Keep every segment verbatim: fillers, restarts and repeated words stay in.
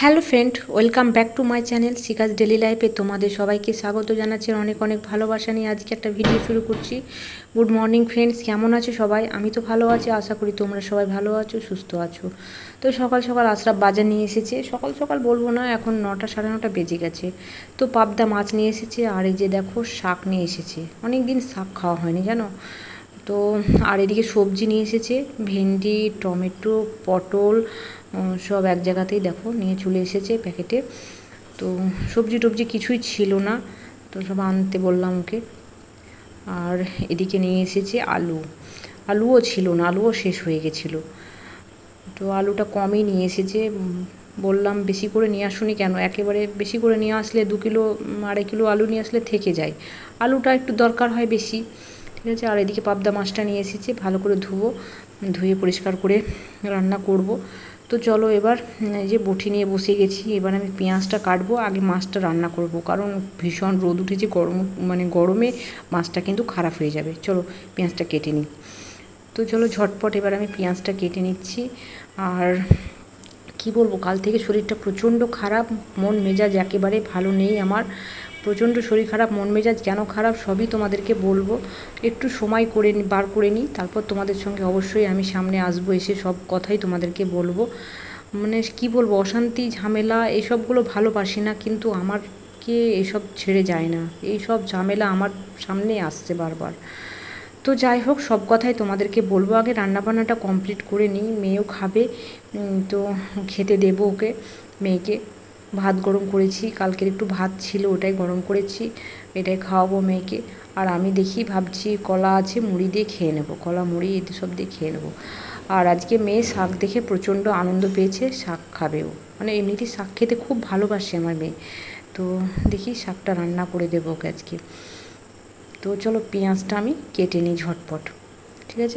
Hello friend, welcome back to my channel শিখাস daily লাইফে। তোমাদের সবাইকে স্বাগত জানাচ্ছি, অনেক অনেক ভালোবাসা নিয়ে আজকে একটা ভিডিও শুরু করছি। গুড মর্নিং ফ্রেন্ডস, কেমন আছো সবাই? আমি তো ভালো আছি, আশা করি তোমরা সবাই ভালো আছো, সুস্থ আছো। তো সকাল সকাল আশরাফ বাজার নিয়ে এসেছে, সকাল সকাল বলবো না, এখন নটা সাড়ে নটা বেজে গেছে। তো পাবদা মাছ নিয়ে এসেছে, আর এই যে দেখো শাক নিয়ে এসেছে। অনেক দিন শাক খাওয়া হয়নি জানো তো। আর এদিকে সবজি নিয়ে এসেছে, ভেন্ডি, টমেটো, পটল সব এক জায়গাতেই দেখো নিয়ে চলে এসেছে প্যাকেটে। তো সবজি টবজি কিছুই ছিল না, তো সব আনতে বললাম ওকে। আর এদিকে নিয়ে এসেছে আলু, আলুও ছিল না, আলুও শেষ হয়ে গেছিলো। তো আলুটা কমই নিয়ে এসেছে, বললাম বেশি করে নিয়ে আসুনি কেন, একেবারে বেশি করে নিয়ে আসলে দু কিলো আড়াই কিলো আলু নিয়ে আসলে থেকে যায়, আলুটা একটু দরকার হয় বেশি, ঠিক আছে। আর এদিকে পাবদা মাছটা নিয়ে এসেছে, ভালো করে ধুবো, ধুয়ে পরিষ্কার করে রান্না করব। তো চলো এবার এই যে বটি নিয়ে বসে গেছি, এবার আমি পেঁয়াজটা কাটবো, আগে মাছটা রান্না করব, কারণ ভীষণ রোদ উঠেছে, গরম মানে গরমে মাছটা কিন্তু খারাপ হয়ে যাবে। চলো পেঁয়াজটা কেটে নিই। তো চলো ঝটপট এবার আমি পেঁয়াজটা কেটে নিচ্ছি। আর কি বলবো, কাল থেকে শরীরটা প্রচণ্ড খারাপ, মন মেজাজ একেবারে ভালো নেই আমার, প্রচণ্ড শরীর খারাপ, মন মেজাজ কেন খারাপ সবই তোমাদেরকে বলবো। একটু সময় করে বার করে নিই, তারপর তোমাদের সঙ্গে অবশ্যই আমি সামনে আসবো, এসে সব কথাই তোমাদেরকে বলবো। মানে কি বলবো, অশান্তি ঝামেলা এইসবগুলো ভালোবাসি না, কিন্তু আমারকে এইসব ছেড়ে যায় না, এইসব ঝামেলা আমার সামনে আসছে বারবার। তো যাই হোক, সব কথাই তোমাদেরকে বলবো, আগে রান্নাবান্নাটা কমপ্লিট করে নিই, মেয়েও খাবে, তো খেতে দেবো ওকে, মেয়েকে। ভাত গরম করেছি, কালকের একটু ভাত ছিল ওটাই গরম করেছি, এটাই খাওয়াবো মেয়েকে। আর আমি দেখি ভাবছি কলা আছে, মুড়ি দিয়ে খেয়ে নেবো, কলা মুড়ি এতে সব দিয়ে খেয়ে নেবো। আর আজকে মেয়ে শাক দেখে প্রচণ্ড আনন্দ পেয়েছে, শাক খাবেও, মানে এমনিতেই শাক খেতে খুব ভালোবাসে আমার মেয়ে। তো দেখি শাকটা রান্না করে দেবো ওকে আজকে। তো চলো পেঁয়াজটা আমি কেটে নিই ঝটপট, ঠিক আছে।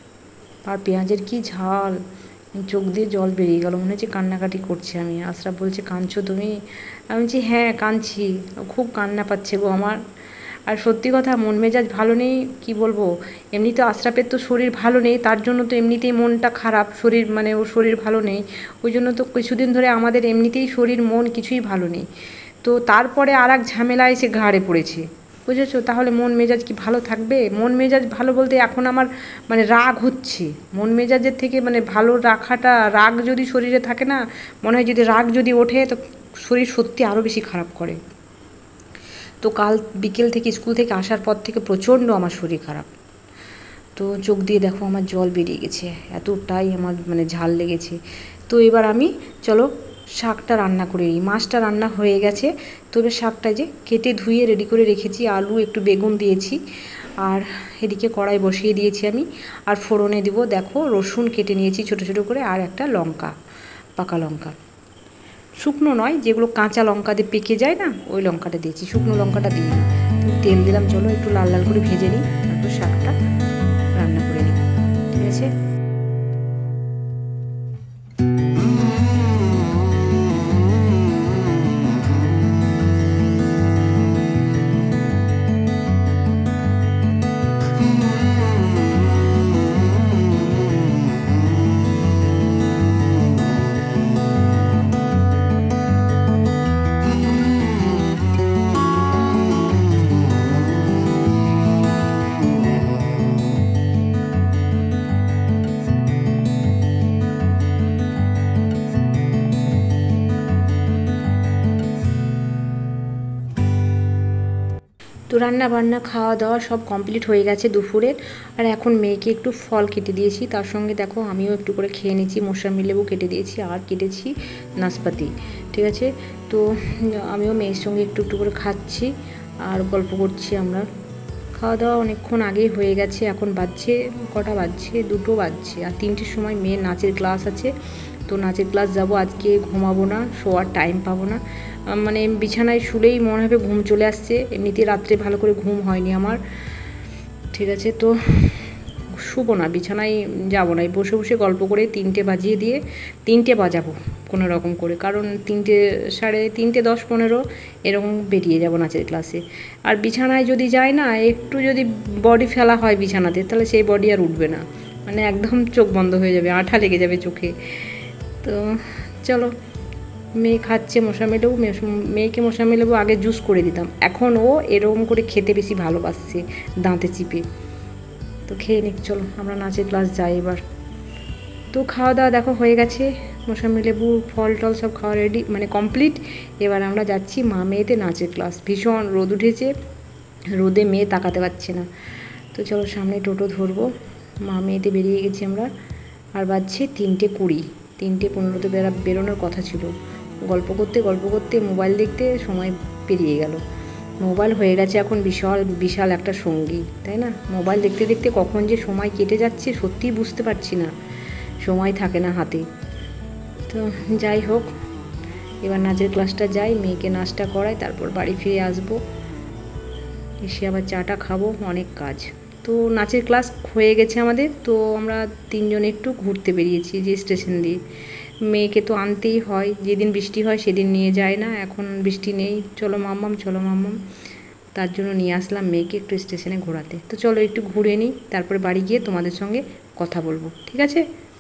আর পেঁয়াজের কি ঝাল, চোখ দিয়ে জল বেরিয়ে গেল, মনে হচ্ছে কান্নাকাটি করছি আমি। আশরাফ বলছে কাঁদছো তুমি? আমি বলছি হ্যাঁ কাঁদছি, খুব কান্না পাচ্ছে গো আমার। আর সত্যি কথা, মন মেজাজ ভালো নেই, কি বলবো, এমনি তো আশরাফের তো শরীর ভালো নেই, তার জন্য তো এমনিতেই মনটা খারাপ, শরীর মানে ওর শরীর ভালো নেই, ওই জন্য তো কিছুদিন ধরে আমাদের এমনিতেই শরীর মন কিছুই ভালো নেই। তো তারপরে আর এক ঝামেলা এসে ঘাড়ে পড়েছে, বুঝেছো? তাহলে মন মেজাজ কি ভালো থাকবে? মন মেজাজ ভালো বলতে এখন আমার মানে রাগ হচ্ছে, মন মেজাজের থেকে মানে ভালো রাখাটা, রাগ যদি শরীরে থাকে না, মনে হয় যদি রাগ যদি ওঠে তো শরীর সত্যি আরও বেশি খারাপ করে। তো কাল বিকেল থেকে স্কুল থেকে আসার পর থেকে প্রচণ্ড আমার শরীর খারাপ, তো চোখ দিয়ে দেখো আমার জল বেরিয়ে গেছে, এতটাই আমার মানে ঝাল লেগেছে। তো এবার আমি চলো শাকটা রান্না করে নিই, মাছটা রান্না হয়ে গেছে। তো এবার শাকটা যে কেটে ধুয়ে রেডি করে রেখেছি, আলু একটু বেগুন দিয়েছি, আর এদিকে কড়াই বসিয়ে দিয়েছি আমি। আর ফোড়নে দিব দেখো রসুন কেটে নিয়েছি ছোটো ছোটো করে, আর একটা লঙ্কা, পাকা লঙ্কা, শুকনো নয়, যেগুলো কাঁচা লঙ্কা দিয়ে পেকে যায় না, ওই লঙ্কাটা দিয়েছি, শুকনো লঙ্কাটা দিয়ে তেল দিলাম। চলো একটু লাল লাল করে ভেজে নিই, তারপর শাকটা রান্না করে নিই, ঠিক আছে। তো রান্না বান্না খাওয়া দাওয়া সব কমপ্লিট হয়ে গেছে দুপুরের। আর এখন মেয়েকে একটু ফল কেটে দিয়েছি, তার সঙ্গে দেখো আমিও একটু করে খেয়ে নিয়েছি, মৌসুমি লেবু কেটে দিয়েছি, আর কেটেছি নাশপাতি, ঠিক আছে। তো আমিও মেয়ের সঙ্গে একটু একটু করে খাচ্ছি আর গল্প করছি আমরা। খাওয়া দাওয়া অনেকক্ষণ আগেই হয়ে গেছে, এখন বাজছে কটা, বাজছে দুটো বাজছে, আর তিনটের সময় মেয়ের নাচের ক্লাস আছে, তো নাচের ক্লাস যাব আজকে, ঘুমাবো না, শোয়ার টাইম পাবো না, মানে বিছানায় শুলেই মনে হবে ঘুম চলে আসছে, এমনিতে রাত্রে ভালো করে ঘুম হয়নি আমার, ঠিক আছে। তো শুবো না, বিছানায় যাবো না, বসে বসে গল্প করে তিনটে বাজিয়ে দিয়ে তিনটে বাজাবো কোনো রকম করে, কারণ তিনটে সাড়ে তিনটে দশ পনেরো এরকম বেরিয়ে যাবো নাচের ক্লাসে। আর বিছানায় যদি যায় না, একটু যদি বডি ফেলা হয় বিছানাতে, তাহলে সেই বডি আর উঠবে না, মানে একদম চোখ বন্ধ হয়ে যাবে, আঠা লেগে যাবে চোখে। তো চলো মেয়ে খাচ্ছে মশামি লেবু, মেয়েকে মশামি লেবু আগে জুস করে দিতাম, এখন ও এরকম করে খেতে বেশি ভালোবাসছে দাঁতে চিপে। তো খেয়ে নিক, চলো আমরা নাচের ক্লাস যাই এবার। তো খাওয়া দাওয়া দেখো হয়ে গেছে, মশামি লেবু ফল টল সব খাওয়া রেডি মানে কমপ্লিট। এবার আমরা যাচ্ছি মা মেয়েতে নাচের ক্লাস। ভীষণ রোদ উঠেছে, রোদে মেয়ে তাকাতে পারছে না। তো চলো সামনে টোটো ধরবো, মা মেয়েতে বেরিয়ে গেছি আমরা। আর বাজছে তিনটে কুড়ি, তিনটে পনেরোতে বেরা বেরোনোর কথা ছিল। গল্প করতে গল্প করতে মোবাইল দেখতে সময় পেরিয়ে গেল। মোবাইল হয়ে গেছে এখন বিশাল বিশাল একটা সঙ্গী, তাই না? মোবাইল দেখতে দেখতে কখন যে সময় কেটে যাচ্ছে সত্যিই বুঝতে পারছি না, সময় থাকে না হাতে। তো যাই হোক, এবার নাচের ক্লাসটা যাই, মেয়েকে নাচটা করাই, তারপর বাড়ি ফিরে আসবো, এসে আবার চাটা খাবো, অনেক কাজ। তো নাচের ক্লাস হয়ে গেছে আমাদের। তো আমরা তিনজন একটু ঘুরতে বেরিয়েছি যে স্টেশন দিয়ে। মেয়েকে তো আনতেই হয়, যেদিন বৃষ্টি হয় সেদিন নিয়ে যায় না, এখন বৃষ্টি নেই, চলো মাম্মাম চলো মাম্মাম, তার জন্য নিয়ে আসলাম মেয়েকে একটু স্টেশনে ঘোরাতে। তো চলো একটু ঘুরে নিই, তারপরে বাড়ি গিয়ে তোমাদের সঙ্গে কথা বলবো, ঠিক আছে?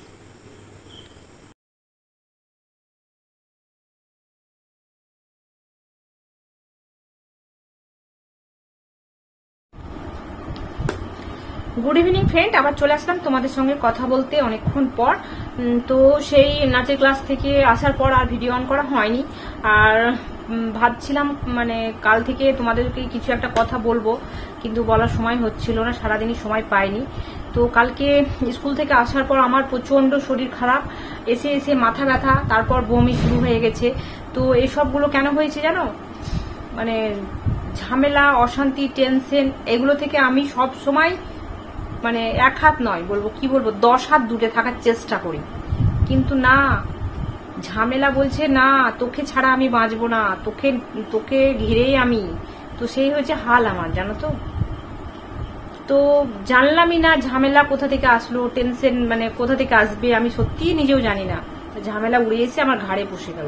গুড ইভিনিং ফ্রেন্ড, আবার চলে আসলাম তোমাদের সঙ্গে কথা বলতে অনেকক্ষণ পর। তো সেই নাচের ক্লাস থেকে আসার পর আর ভিডিও অন করা হয়নি। আর ভাবছিলাম মানে কাল থেকে তোমাদেরকে কিছু একটা কথা বলবো, কিন্তু বলার সময় হচ্ছিল না, সারাদিনই সময় পাইনি। তো কালকে স্কুল থেকে আসার পর আমার প্রচন্ড শরীর খারাপ, এসে এসে মাথা ব্যথা, তারপর বমি শুরু হয়ে গেছে। তো এসবগুলো কেন হয়েছে জানো? মানে ঝামেলা, অশান্তি, টেনশন, এগুলো থেকে আমি সব সময় মানে এক হাত নয় বলবো, কি বলবো, দশ হাত দূরে থাকার চেষ্টা করি। কিন্তু না, ঝামেলা বলছে না, তোকে ছাড়া আমি বাঁচবো না, তোকে তোকে ঘিরেই আমি। তো সেই হয়েছে হাল আমার, জানো তো। তো জানলামই না ঝামেলা কোথা থেকে আসলো, টেনশন মানে কোথা থেকে আসবে, আমি সত্যিই নিজেও জানি না। ঝামেলা উড়ে এসে আমার ঘাড়ে বসে গেল।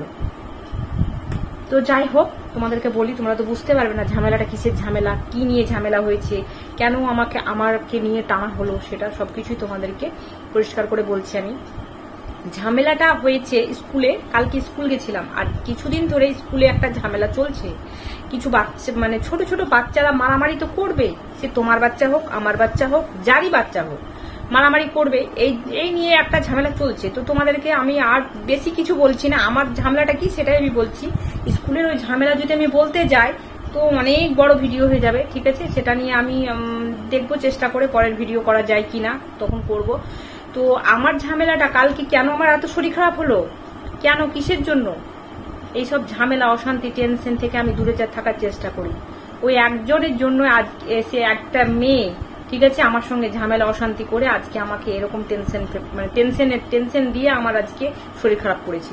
তো যাই হোক, তোমাদেরকে বলি, তোমরা তো বুঝতে পারবে না ঝামেলাটা কিসের ঝামেলা, কি নিয়ে ঝামেলা হয়েছে, কেন আমাকে আমাকে নিয়ে টানা হলো, সেটা সবকিছুই তোমাদেরকে পরিষ্কার করে বলছি আমি। ঝামেলাটা হয়েছে স্কুলে, কালকে স্কুল গেছিলাম, আর কিছুদিন ধরে স্কুলে একটা ঝামেলা চলছে। কিছু বাচ্চা মানে ছোট ছোট বাচ্চারা মারামারি তো করবে, সে তোমার বাচ্চা হোক, আমার বাচ্চা হোক, যারই বাচ্চা হোক, মারামারি করবে। এই এই নিয়ে একটা ঝামেলা চলছে। তো তোমাদেরকে আমি আর বেশি কিছু বলছি না, আমার ঝামেলাটা কি সেটাই আমি বলছি। স্কুলের ওই ঝামেলা যদি আমি বলতে যাই তো অনেক বড় ভিডিও হয়ে যাবে, ঠিক আছে? সেটা নিয়ে আমি দেখবো, চেষ্টা করে পরের ভিডিও করা যায় কিনা, তখন করব। তো আমার ঝামেলাটা কালকে কেন আমার এত শরীর খারাপ হলো, কেন, কিসের জন্য? এইসব ঝামেলা, অশান্তি, টেনশন থেকে আমি দূরে থাকার চেষ্টা করি। ওই একজনের জন্য আজ এসে একটা মেয়ে, ঠিক আছে, আমার সঙ্গে ঝামেলা অশান্তি করে আজকে আমাকে এরকম টেনশন মানে টেনশনের টেনশন দিয়ে আমার আজকে শরীর খারাপ করেছে।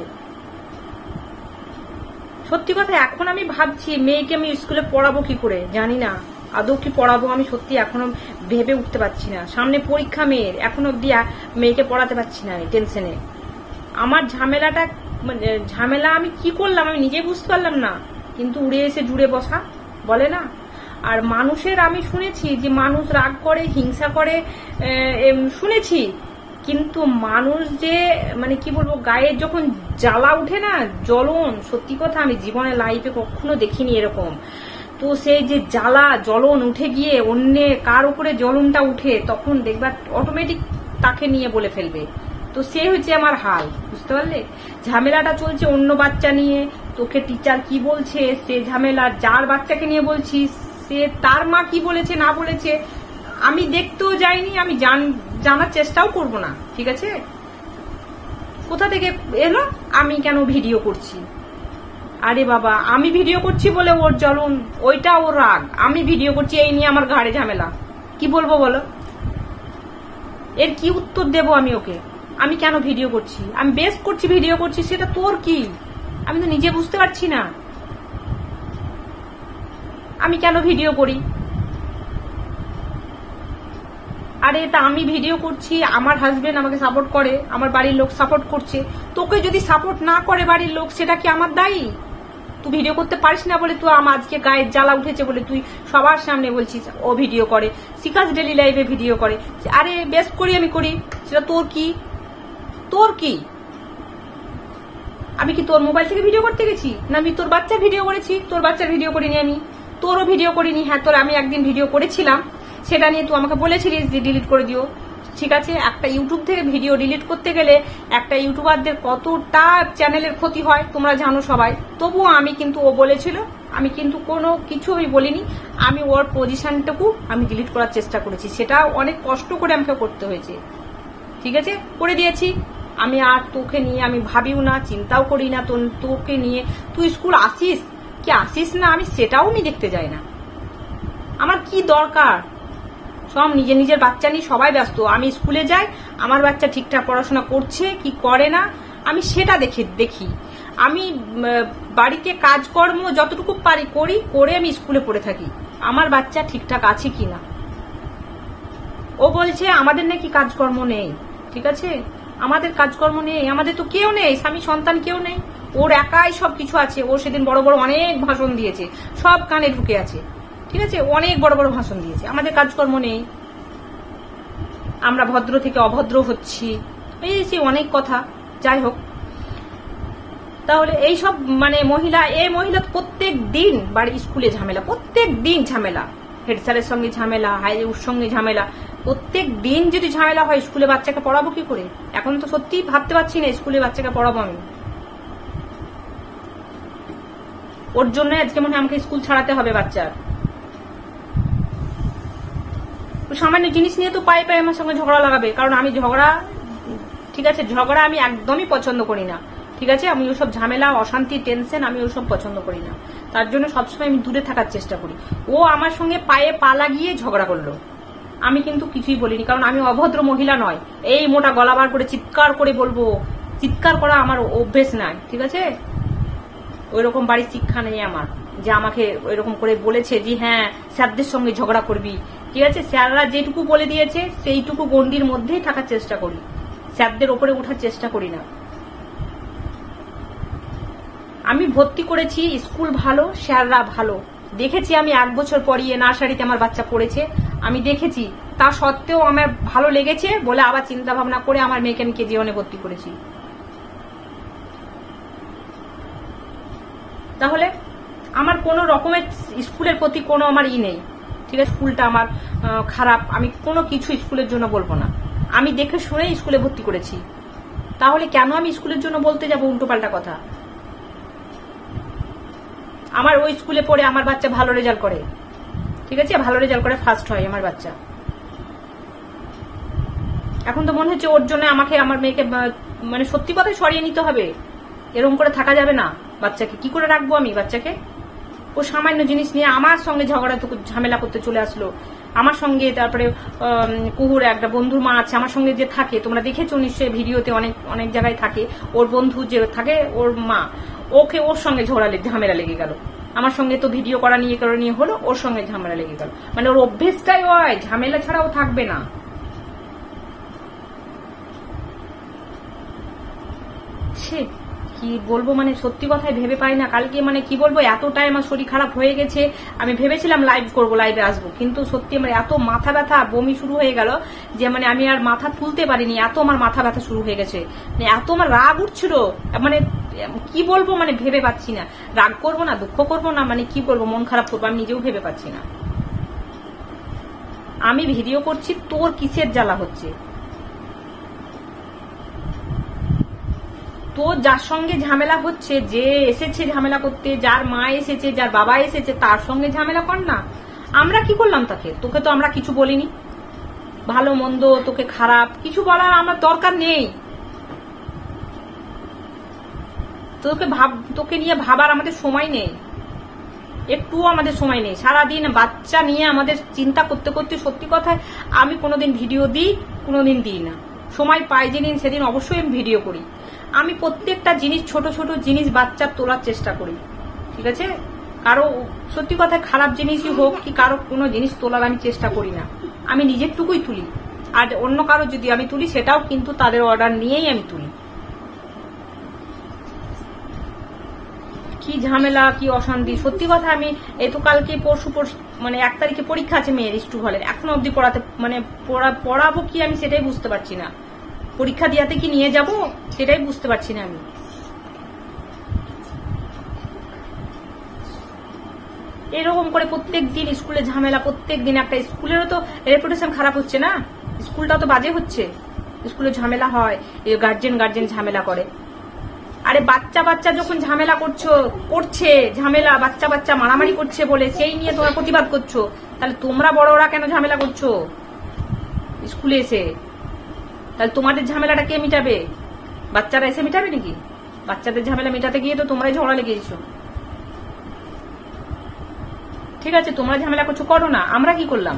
সত্যি কথা, এখন আমি ভাবছি মেয়েকে আমি স্কুলে পড়াবো কি করে, জানি না আদৌ কি পড়াবো, আমি সত্যি এখনো ভেবে উঠতে পারছি না। সামনে পরীক্ষা মেয়ের, এখনো অব্দি মেয়েকে পড়াতে পারছি না আমি টেনশনে। আমার ঝামেলাটা মানে ঝামেলা আমি কি করলাম আমি নিজে বুঝতে পারলাম না, কিন্তু উড়ে এসে জুড়ে বসা বলে না। আর মানুষের আমি শুনেছি যে মানুষ রাগ করে, হিংসা করে, শুনেছি, কিন্তু মানুষ যে মানে কি বলবো, গায়ে যখন জ্বালা উঠে না, জ্বলন, সত্যি কথা আমি জীবনে লাইফে কখনো দেখিনি এরকম। তো সেই যে জ্বালা জ্বলন উঠে গিয়ে অন্য কার উপরে জ্বলনটা উঠে, তখন দেখবা অটোমেটিক তাকে নিয়ে বলে ফেলবে। তো সে হচ্ছে আমার হাল, বুঝতে পারলে? ঝামেলাটা চলছে অন্য বাচ্চা নিয়ে, তোকে টিচার কি বলছে সে ঝামেলা, যার বাচ্চাকে নিয়ে বলছি সে তার মা কি বলেছে না বলেছে আমি দেখতেও যাইনি, আমি জানার চেষ্টাও করব না, ঠিক আছে? কোথা থেকে এলো, আমি কেন ভিডিও করছি? আরে বাবা, আমি ভিডিও করছি বলে ওর জ্বলন, ওইটা ওর রাগ, আমি ভিডিও করছি এই নিয়ে আমার ঘাড়ে ঝামেলা, কি বলবো বলো? এর কি উত্তর দেব আমি ওকে? আমি কেন ভিডিও করছি, আমি বেশ করছি, ভিডিও করছি, সেটা তোর কি? আমি তো নিজে বুঝতে পারছি না আমি কেন ভিডিও করি। আরে তা আমি ভিডিও করছি, আমার হাজবেন্ড আমাকে সাপোর্ট করে, আমার বাড়ির লোক সাপোর্ট করছে, তোকে যদি সাপোর্ট না করে বাড়ির লোক, সেটা কি আমার দায়ী? তুই ভিডিও করতে পারিস না বলে, তুই আমার আজকে গায়ের জ্বালা উঠেছে বলে তুই সবার সামনে বলছিস ও ভিডিও করে, শিকাস ডেলি লাইভে ভিডিও করে। আরে বেশ করি, আমি করি, সেটা তোর কি? তোর কি? আমি কি তোর মোবাইল থেকে ভিডিও করতে গেছি? না আমি তোর বাচ্চার ভিডিও করেছি? তোর বাচ্চার ভিডিও করিনি আমি, তোরও ভিডিও করিনি। হ্যাঁ, তোর আমি একদিন ভিডিও করেছিলাম, সেটা নিয়ে তুই আমাকে বলেছিলিস যে ডিলিট করে দিও। ঠিক আছে, একটা ইউটিউব থেকে ভিডিও ডিলিট করতে গেলে একটা ইউটিউবারদের কতটা চ্যানেলের ক্ষতি হয় তোমরা জানো সবাই। তবুও আমি কিন্তু, ও বলেছিল, আমি কিন্তু কোনো কিছু আমি বলিনি। আমি ওর পজিশনটুকু আমি ডিলিট করার চেষ্টা করেছি, সেটা অনেক কষ্ট করে আমাকে করতে হয়েছে। ঠিক আছে, করে দিয়েছি। আমি আর তোকে নিয়ে আমি ভাবিও না, চিন্তাও করি না তোকে নিয়ে। তুই স্কুল আসিস কি আসিস না আমি সেটাও আমি দেখতে যাই না। আমার কি দরকার? সব নিজের নিজের বাচ্চা নিয়ে সবাই ব্যস্ত। আমি স্কুলে যাই, আমার বাচ্চা ঠিকঠাক পড়াশোনা করছে কি করে না আমি সেটা দেখে দেখি। আমি বাড়িতে কাজকর্ম যতটুকু পারি করি, করে আমি স্কুলে পড়ে থাকি। আমার বাচ্চা ঠিকঠাক আছে কিনা। ও বলছে আমাদের নাকি কাজকর্ম নেই। ঠিক আছে, আমাদের কাজকর্ম নেই, আমাদের তো কেউ নেই, স্বামী সন্তান কেউ নেই। ওর একাই সবকিছু আছে। ও সেদিন বড় বড় অনেক ভাষণ দিয়েছে, সব কানে ঢুকে আছে। ঠিক আছে, অনেক বড় বড় ভাষণ দিয়েছে। আমাদের কাজকর্ম নেই, আমরা ভদ্র থেকে অভদ্র হচ্ছি, এই সে অনেক কথা। যাই হোক, তাহলে এই সব মানে মহিলা, এই মহিলা প্রত্যেক দিন বাড়ি স্কুলে ঝামেলা, প্রত্যেক দিন ঝামেলা, হেড স্যারের সঙ্গে ঝামেলা, হাই ওর সঙ্গে ঝামেলা। প্রত্যেক দিন যদি ঝামেলা হয়, স্কুলে বাচ্চাকে পড়াবো কি করে? এখন তো সত্যি ভাবতে পারছি না স্কুলে বাচ্চাকে পড়াবো আমি। ওর জন্য আজকে মনে হয় আমাকে স্কুল ছাড়াতে হবে বাচ্চার। সামান্য জিনিস নিয়ে তো পায়ে পায়ে আমার সঙ্গে ঝগড়া লাগাবে, কারণ আমি ঝগড়া, ঠিক আছে, ঝগড়া আমি একদমই পছন্দ করি না। ঠিক আছে, আমি ওসব ঝামেলা, অশান্তি, টেনশন আমি ওসব পছন্দ করি না। তার জন্য সবসময় আমি দূরে থাকার চেষ্টা করি। ও আমার সঙ্গে পায়ে পা লাগিয়ে ঝগড়া করলো, আমি কিন্তু কিছুই বলিনি, কারণ আমি অভদ্র মহিলা নয়। এই মোটা গলা বার করে চিৎকার করে বলবো, চিৎকার করা আমার অভ্যেস নাই। ঠিক আছে, ওই রকম বাড়ির শিক্ষা নেই আমার যে আমাকে ওই রকম করে বলেছে যে হ্যাঁ স্যারদের সঙ্গে ঝগড়া করবি। ঠিক আছে, স্যাররা যেটুকু বলে দিয়েছে সেইটুকু গণ্ডির মধ্যেই থাকার চেষ্টা করি, স্যারদের ওপরে ওঠার চেষ্টা করি না। আমি ভর্তি করেছি, স্কুল ভালো, স্যাররা ভালো, দেখেছি। আমি এক বছর পরিয়ে নার্সারিতে আমার বাচ্চা পড়েছে, আমি দেখেছি। তা সত্ত্বেও আমার ভালো লেগেছে বলে আবার চিন্তা ভাবনা করে আমার মেয়েকে আমি কেজি ওয়ানে ভর্তি করেছি। তাহলে আমার কোনো রকমের স্কুলের প্রতি কোনো আমার ই নেই। ঠিক আছে, স্কুলটা আমার খারাপ, আমি কোনো কিছু স্কুলের জন্য বলবো না। আমি দেখে শুনে স্কুলে ভর্তি করেছি, তাহলে কেন আমি স্কুলের জন্য বলতে যাবো উল্টোপাল্টা কথা? আমার ওই স্কুলে পড়ে আমার বাচ্চা ভালো রেজাল্ট করে। ঠিক আছে, ভালো রেজাল্ট করে, ফার্স্ট হয় আমার বাচ্চা। এখন তো মনে হচ্ছে ওর জন্য আমাকে, আমার মেয়েকে মানে সত্যি কথাই সরিয়ে নিতে হবে। এরকম করে থাকা যাবে না। বাচ্চাকে কি করে রাখবো আমি? বাচ্চাকে ও সামান্য জিনিস নিয়ে আমার সঙ্গে ঝগড়া তো ঝামেলা করতে চলে আসলো আমার সঙ্গে। তারপরে কুহুর একটা বন্ধুর মা আছে আমার সঙ্গে যে থাকে, তোমরা দেখেছো নিশ্চয়ই ভিডিওতে, অনেক অনেক জায়গায় থাকে। ওর বন্ধু যে থাকে, ওর মা, ওকে ওর সঙ্গে ঝগড়া ঝামেলা লেগে গেল। আমার সঙ্গে তো ভিডিও করা নিয়ে করা নিয়ে হলো, ওর সঙ্গে ঝামেলা লেগে গেল। মানে ওর অভ্যেসটাই হয় ঝামেলা ছাড়া ও থাকবে না। সে কি বলবো, মানে সত্যি কথাই ভেবে পাই না। কালকে মানে কি বলবো, এতটাই আমার শরীর খারাপ হয়ে গেছে। আমি ভেবেছিলাম লাইভ করবো, লাইভে আসবো, কিন্তু সত্যি আমার এত মাথা ব্যথা, বমি শুরু হয়ে গেল যে মানে আমি আর মাথা তুলতে পারিনি। এত আমার মাথা ব্যথা শুরু হয়ে গেছে, মানে এত আমার রাগ উঠছিল, মানে কি বলবো, মানে ভেবে পাচ্ছি না। রাগ করবো না, দুঃখ করবো না, মানে কি করবো, মন খারাপ করবো, আমি নিজেও ভেবে পাচ্ছি না। আমি ভিডিও করছি, তোর কিসের জ্বালা হচ্ছে? তো যার সঙ্গে ঝামেলা হচ্ছে, যে এসেছে ঝামেলা করতে, যার মা এসেছে, যার বাবা এসেছে, তার সঙ্গে ঝামেলা কর না। আমরা কি করলাম তাকে? তোকে তো আমরা কিছু বলিনি, ভালো মন্দ তোকে খারাপ কিছু বলার আমার দরকার নেই। তোকে ভাব, তোকে নিয়ে ভাবার আমাদের সময় নেই, একটুও আমাদের সময় নেই। সারাদিন বাচ্চা নিয়ে আমাদের চিন্তা করতে করতে সত্যি কথায় আমি কোনোদিন ভিডিও দিই, কোনোদিন দিই না। সময় পাই যেদিন সেদিন অবশ্যই আমি ভিডিও করি। আমি প্রত্যেকটা জিনিস, ছোট ছোট জিনিস বাচ্চার তোলার চেষ্টা করি। ঠিক আছে, কারো সত্যি কথা খারাপ জিনিসই হোক কি কারো কোনো জিনিস তোলার আমি চেষ্টা করি না। আমি নিজের টুকুই তুলি, আর অন্য কারো যদি আমি তুলি সেটাও কিন্তু তাদের অর্ডার নিয়েই আমি তুলি। কি ঝামেলা, কি অশান্তি, সত্যি কথা। আমি এই তো কালকে পরশু পরশু মানে এক তারিখে পরীক্ষা আছে মেয়ের স্টু হলের, এখনো অব্দি পড়াতে মানে পড়াবো কি আমি সেটাই বুঝতে পারছি না। পরীক্ষা দিয়াতে কি নিয়ে যাব সেটাই বুঝতে পারছি না আমি। এরকম করে প্রত্যেক দিন স্কুলে ঝামেলা, প্রত্যেক দিন একটা স্কুলেরও তো রেপুটেশন খারাপ হচ্ছে না, স্কুলটাও তো বাজে হচ্ছে, স্কুলে ঝামেলা হয়, গার্জেন গার্জেন ঝামেলা করে। আরে বাচ্চা বাচ্চা যখন ঝামেলা করছো করছে ঝামেলা বাচ্চা বাচ্চা মারামারি করছে বলে সেই নিয়ে তোমরা প্রতিবাদ করছো, তাহলে তোমরা বড়রা কেন ঝামেলা করছো স্কুলে এসে? তাহলে তোমাদের ঝামেলাটা কে মিটাবে? বাচ্চারা এসে মিটাবে নাকি? বাচ্চাদের ঝামেলা মেটাতে গিয়ে তো তোমরাই ঝগড়া লেগেছো। ঠিক আছে, তোমরা ঝামেলা করছো, করো না, আমরা কি করলাম?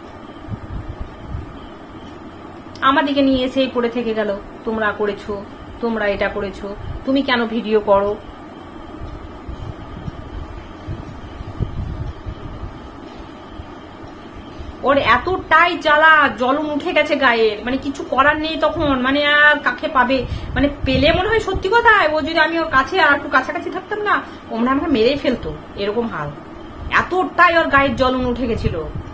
আমাদিকে নিয়ে এসেই পড়ে থেকে গেল, তোমরা করেছো, তোমরা এটা করেছো, তুমি কেন ভিডিও করো? ওর এতটাই জ্বালা, জ্বলন উঠে গেছে গায়ে, মানে কিছু করার নেই তখন, মানে আর কাকে পাবে, মানে পেলে মনে হয় সত্যি কথায় ও যদি আমি ওর কাছে আর একটু কাছাকাছি থাকতাম না, ও মনে হয় আমাকে মেরেই ফেলতো, এরকম হাল। এতটাই ওর গায়ের জ্বলন উঠে গেছিল।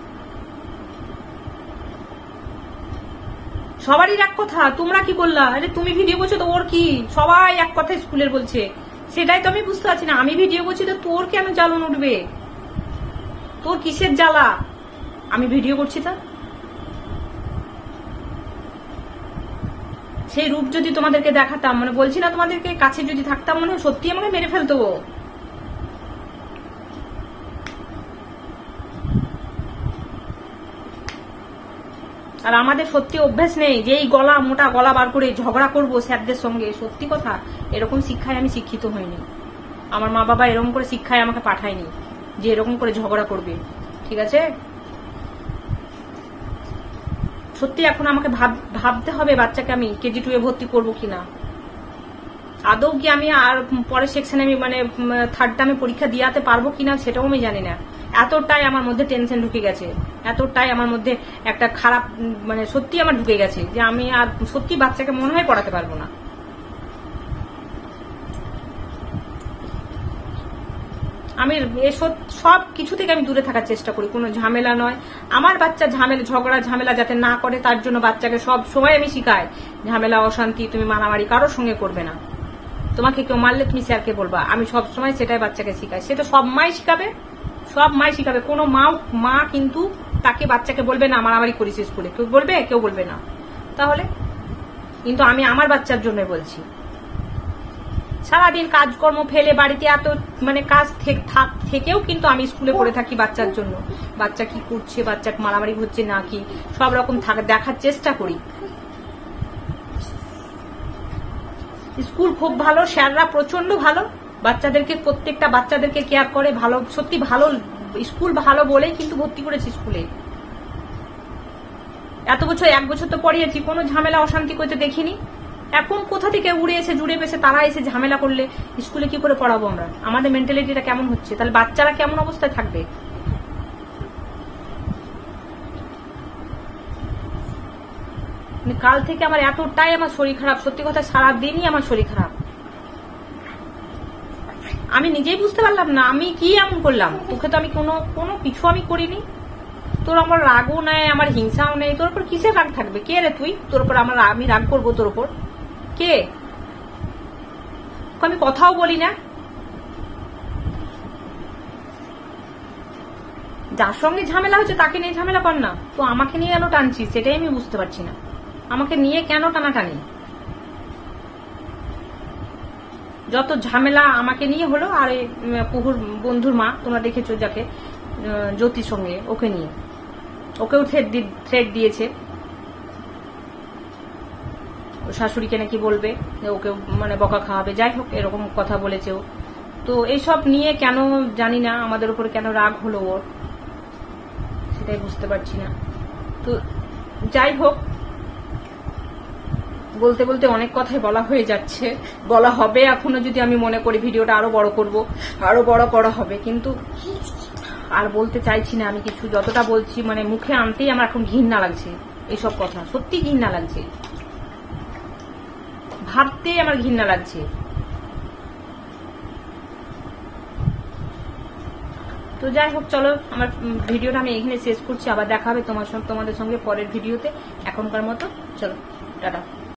সবারই এক কথা, তোমরা কি করলা? আরে তুমি ভিডিও করছো তো ওর কি? সবাই এক কথা স্কুলের বলছে, সেটাই তো আমি বুঝতে পারছি না। আমি ভিডিও করছি তো তোর কেন জ্বালন উঠবে? তোর কিসের জ্বালা? আমি ভিডিও করছি তা সেই রূপ যদি তোমাদেরকে দেখাতাম, মানে বলছি না তোমাদেরকে, কাছে যদি থাকতাম মনে হয় সত্যি আমাকে মেরে ফেলতো। আর আমাদের সত্যি অভ্যাস নেই যে এই গলা মোটা গলা বার করে ঝগড়া করবো স্যারদের সঙ্গে, সত্যি কথা এরকম শিক্ষায় আমি শিক্ষিত হইনি। আমার মা বাবা এরকম করে শিক্ষায় আমাকে পাঠায়নি যে এরকম করে ঝগড়া করবে, ঠিক আছে? সত্যি এখন আমাকে ভাবতে হবে বাচ্চাকে আমি কেজি টু এ ভর্তি করবো কিনা, আদৌ কি আমি আর পরের সেকশনে আমি মানে থার্ড টার্মে পরীক্ষা দিয়াতে পারবো কিনা সেটাও আমি জানি না। এতটাই আমার মধ্যে টেনশন ঢুকে গেছে, এতটাই আমার মধ্যে একটা খারাপ মানে সত্যি আমার ঢুকে গেছে যে আমি আর সত্যি বাচ্চাকে মনে হয় পড়াতে পারবো না। আমি সব কিছু থেকে আমি দূরে থাকার চেষ্টা করি, কোনো ঝামেলা নয়। আমার বাচ্চা ঝামেলা ঝগড়া ঝামেলা যাতে না করে তার জন্য বাচ্চাকে সব সময় আমি শিখাই, ঝামেলা অশান্তি তুমি মারামারি কারোর সঙ্গে করবে না, তোমাকে কেউ মারলে তুমি স্যারকে বলবা, আমি সব সময় সেটাই বাচ্চাকে শিখাই। সেটা সব মাই শিখাবে, সব মাই শিখাবে, কোনো মা মা কিন্তু তাকে বাচ্চাকে বলবে না মারামারি করিস স্কুলে, কেউ বলবে? কেউ বলবে না। তাহলে কিন্তু আমি আমার বাচ্চার জন্য বলছি, সারাদিন কাজকর্ম ফেলে বাড়িতে এত মানে কাজ থেকেও কিন্তু আমি স্কুলে পড়ে থাকি বাচ্চার জন্য। বাচ্চা কি করছে, বাচ্চা মারামারি হচ্ছে নাকি, সব রকম দেখার চেষ্টা করি। স্কুল খুব ভালো, স্যাররা প্রচন্ড ভালো, বাচ্চাদেরকে প্রত্যেকটা বাচ্চাদেরকে কেয়ার করে, ভালো, সত্যি ভালো স্কুল, ভালো বলেই কিন্তু ভর্তি করেছি স্কুলে। এত বছর এক বছর তো পড়িয়েছি, কোনো ঝামেলা অশান্তি করতে দেখিনি। এখন কোথা থেকে উড়ে এসে জুড়ে পেছে তারা এসে ঝামেলা করলে স্কুলে কি করে পড়াবো আমরা? আমাদের মেন্টালিটিটা কেমন হচ্ছে? তাহলে বাচ্চারা কেমন অবস্থায় থাকবে? কাল থেকে আমার এতটাই আমার শরীর খারাপ, সত্যি কথা সারাদিনই আমার শরীর খারাপ। আমি নিজেই বুঝতে পারলাম না আমি কি এমন করলাম। তোকে তো আমি কোনো কোনো কিছু আমি করিনি, তোর আমার রাগও নেই, আমার হিংসাও নেই, তোর উপর কিসের রাগ থাকবে? কে রে তুই? তোর উপর আমার আমি রাগ করবো? তোর উপর কে? আমি কথাও বলি না, যার সঙ্গে ঝামেলা হচ্ছে তাকে নিয়ে ঝামেলা কর না, তো আমাকে নিয়ে কেন টানছিস সেটাই আমি বুঝতে পারছি না। আমাকে নিয়ে কেন টানাটানি? যত ঝামেলা আমাকে নিয়ে হলো, আর পুহুর বন্ধুর মা তোমরা দেখেছো যাকে, জ্যোতির সঙ্গে, ওকে নিয়ে, ওকেও থ্রেট থ্রেট দিয়েছে, শাশুড়িকে নাকি বলবে, ওকে মানে বকা খাওয়াবে, যাই হোক এরকম কথা বলেছে ও। তো এইসব নিয়ে কেন জানি না আমাদের উপর কেন রাগ হলো ওর, সেটাই বুঝতে পারছি না। তো যাই হোক, বলতে বলতে অনেক কথাই বলা হয়ে যাচ্ছে, বলা হবে এখনো, যদি আমি মনে করি ভিডিওটা আরো বড় করব, আরো বড় করা হবে, কিন্তু আর বলতে চাইছি না আমি কিছু। যতটা বলছি মানে মুখে আনতেই আমার এখন ঘৃণা লাগছে, এইসব কথা সত্যি ঘৃণা লাগছে, ভাবতেই আমার ঘৃণা লাগছে। তো যাই হোক, চলো আমার ভিডিওটা আমি এখানে শেষ করছি, আবার দেখা হবে তোমার সঙ্গে, তোমাদের সঙ্গে পরের ভিডিওতে। এখনকার মতো চলো, টাটা।